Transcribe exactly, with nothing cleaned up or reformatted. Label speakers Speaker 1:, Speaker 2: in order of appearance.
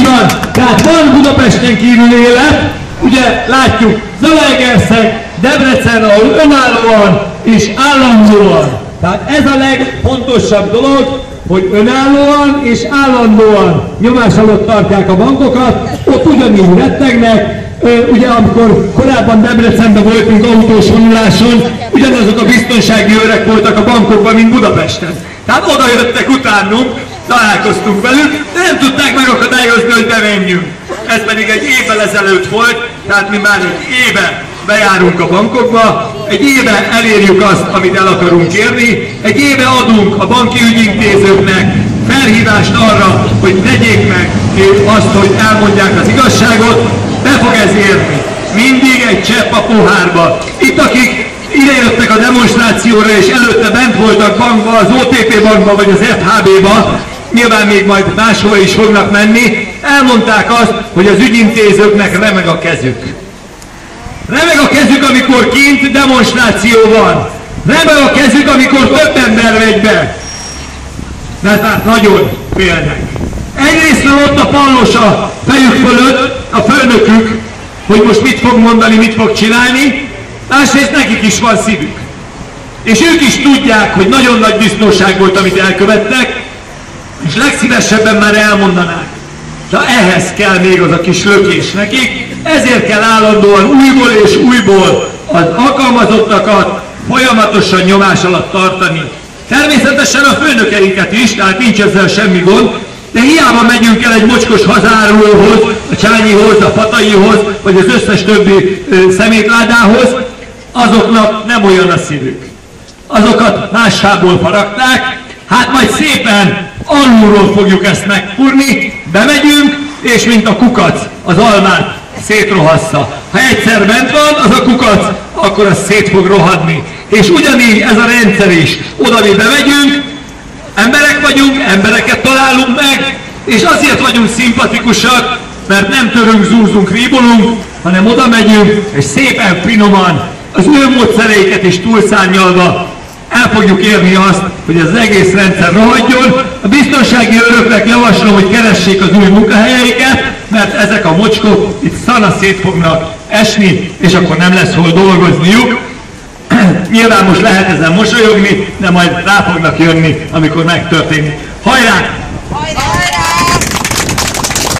Speaker 1: van, tehát van Budapesten kívül élet, ugye látjuk Zalaegerszeg, Debrecen, ahol önállóan és állandóan. Tehát ez a legfontosabb dolog, hogy önállóan és állandóan nyomás alatt tartják a bankokat, ott ugyanígy rettegnek. Ugye amikor korábban Debrecenben voltunk autós vonuláson, ugyanazok a biztonsági őrek voltak a bankokban, mint Budapesten. Tehát oda jöttek utánunk, találkoztunk velük, de nem tudták megakadályozni, hogy bemenjünk. Ez pedig egy évvel ezelőtt volt, tehát mi már egy éve bejárunk a bankokba, egy éve elérjük azt, amit el akarunk érni, egy éve adunk a banki ügyintézőknek felhívást arra, hogy tegyék meg azt, hogy elmondják az igazságot, be fog ez érni. Mindig egy csepp a pohárba. Itt akik idejöttek a demonstrációra és előtte bent voltak bankba, az o té pé bankba vagy az ef há bé-ba, nyilván még majd máshova is fognak menni, elmondták azt, hogy az ügyintézőknek remeg a kezük. Remeg a kezük, amikor kint demonstráció van. Remeg a kezük, amikor több ember megy be. Mert hát nagyon félnek. Egyrésztről ott a pallos a fejük fölött, a főnökük, hogy most mit fog mondani, mit fog csinálni, másrészt nekik is van szívük. És ők is tudják, hogy nagyon nagy disznóság volt, amit elkövettek, és legszívesebben már elmondanák. De ehhez kell még az a kis lökés nekik, ezért kell állandóan újból és újból az alkalmazottakat folyamatosan nyomás alatt tartani. Természetesen a főnökeinket is, tehát nincs ezzel semmi gond, de hiába megyünk el egy mocskos hazárulóhoz, a Csányihoz, a Fataihoz, vagy az összes többi ö, szemétládához, azoknak nem olyan a szívük. Azokat mássából faragták, hát majd szépen alulról fogjuk ezt megfúrni, bemegyünk, és mint a kukac az almát szétrohassza. Ha egyszer bent van az a kukac, akkor az szét fog rohadni. És ugyanígy ez a rendszer is. Oda mi bemegyünk, emberek vagyunk, embereket találunk meg, és azért vagyunk szimpatikusak, mert nem törünk, zúzunk, ríbolunk, hanem oda megyünk, és szépen finoman, az ő módszereiket is túlszárnyalva el fogjuk érni azt, hogy az egész rendszer rohadjon. A biztonsági őröknek javaslom, hogy keressék az új munkahelyeiket, mert ezek a mocskok itt szana szét fognak esni, és akkor nem lesz hol dolgozniuk. Nyilván most lehet ezen mosolyogni, de majd rá fognak jönni, amikor megtörténik. Hajrá!